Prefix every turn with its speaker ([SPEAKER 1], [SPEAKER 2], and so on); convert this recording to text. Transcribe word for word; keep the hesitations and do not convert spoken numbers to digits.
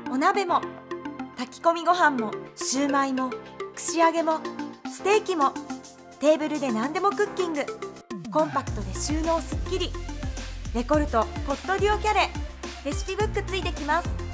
[SPEAKER 1] お鍋も炊き込みご飯もシューマイも串揚げもステーキもテーブルで何でもクッキング。コンパクトで収納すっきり。レコルトポットデュオキャレレシピブックついてきます。